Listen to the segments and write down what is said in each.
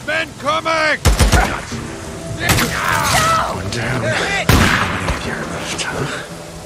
Men coming! Going down. How many of you are left, huh?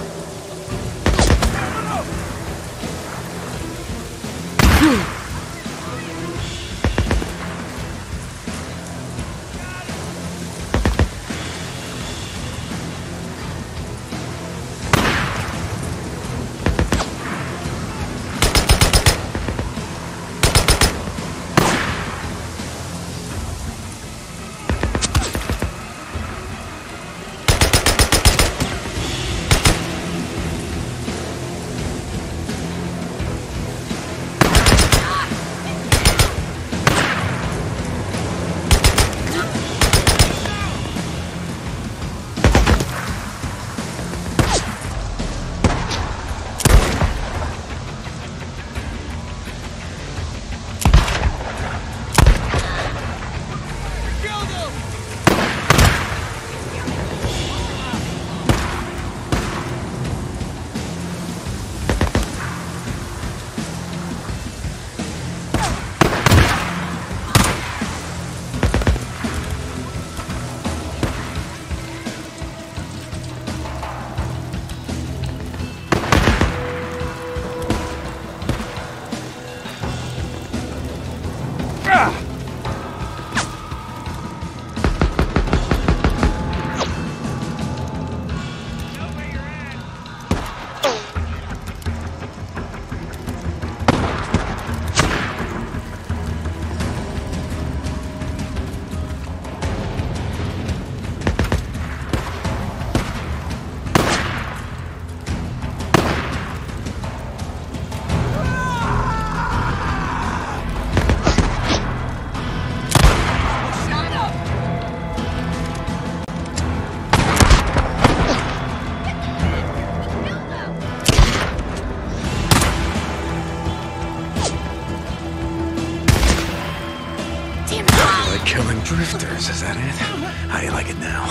Killing drifters, is that it? How do you like it now?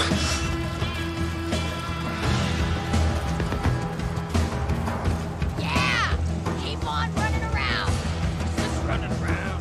Yeah! Keep on running around! Just running around.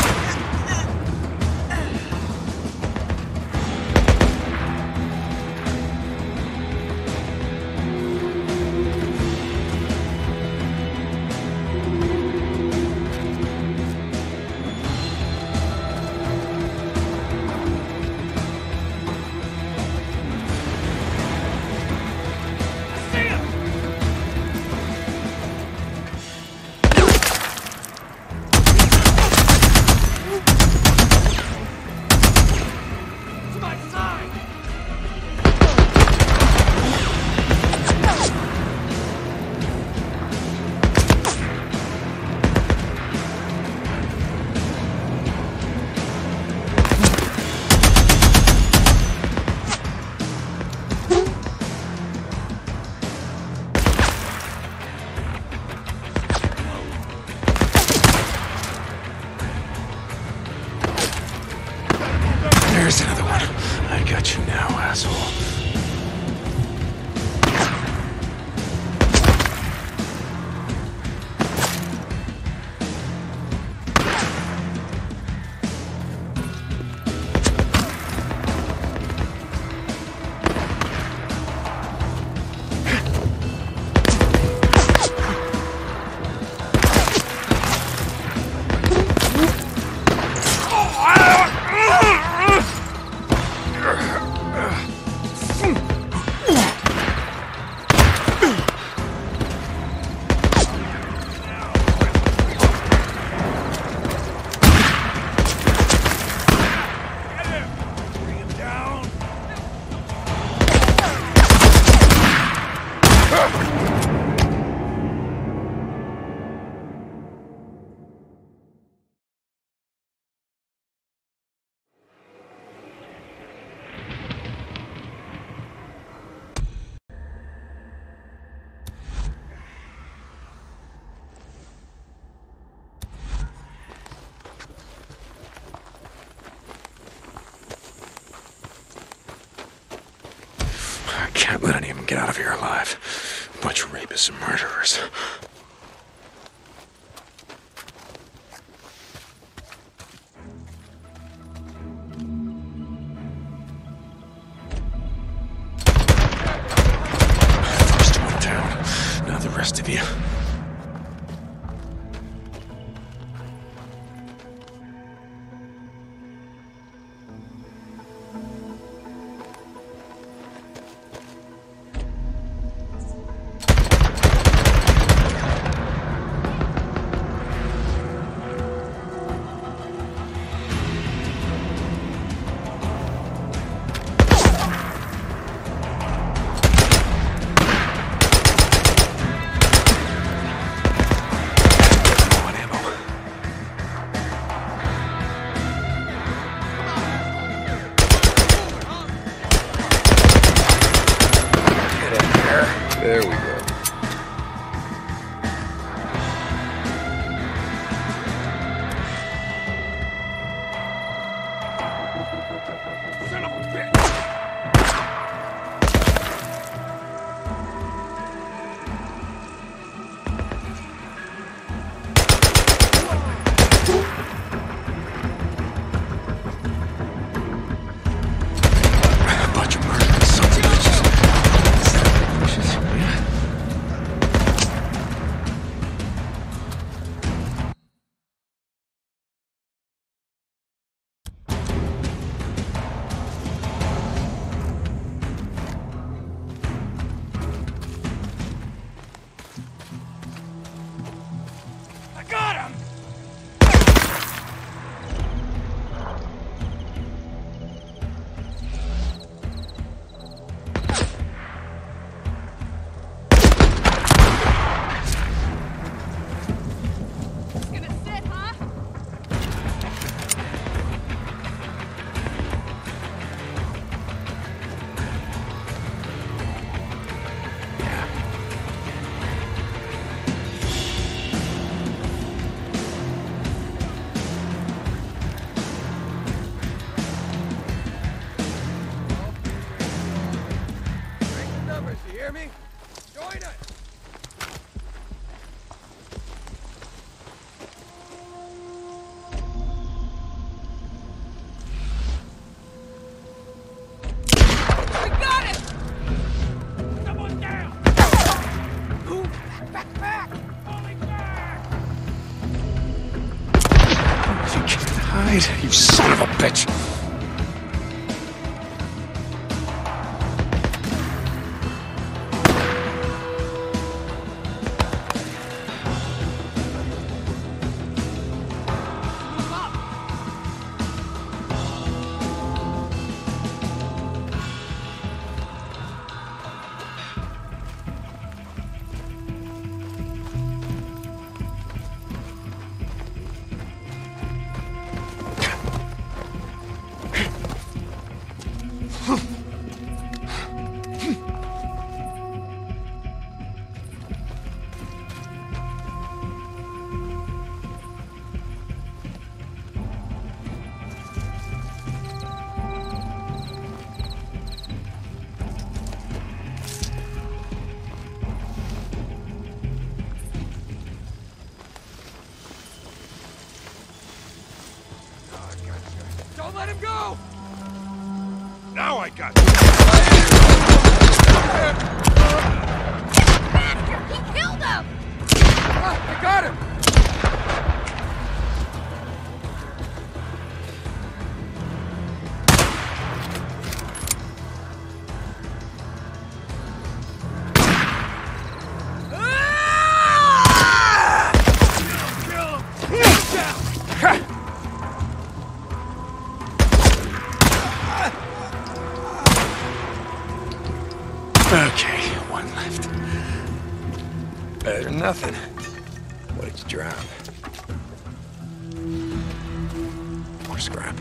There's another one. I got you now, asshole. Can't let any of them get out of here alive. Bunch of rapists and murderers. you. There we go. Son of a bitch! A bunch of murderous sons of bitches. Yeah. I got him! Gonna sit, huh? Break the numbers, you hear me? Join us! We got him! Someone down! Move! Back! Falling back! You can't hide, you son of a bitch! Move up! Don't let him go! Now I got you! He killed him! I got him! Okay, one left. Better than nothing. What did you drop? More scrap.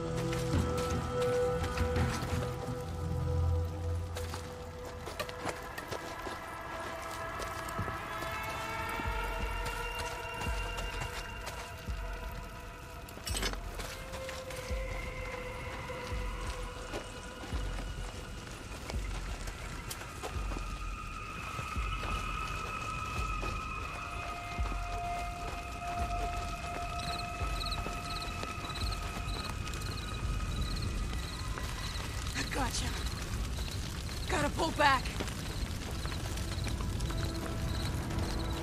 Gotcha. Gotta pull back.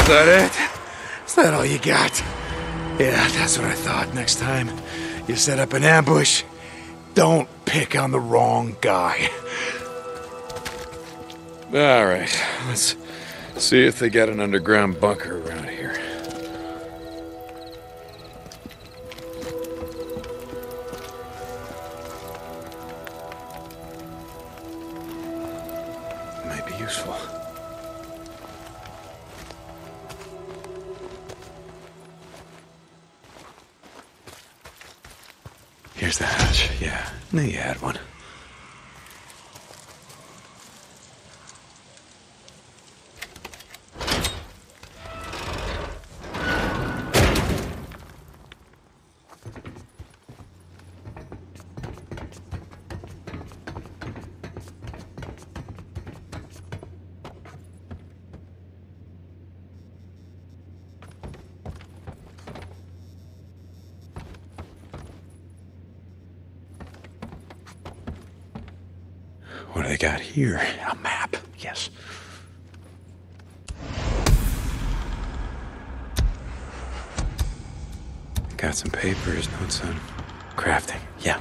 Is that it? Is that all you got? Yeah, that's what I thought. Next time you set up an ambush, don't pick on the wrong guy. All right, let's see if they got an underground bunker around here. Might be useful. Here's the hatch. Yeah, knew you had one. What do they got here? A map, yes. Got some papers, notes on crafting, yeah.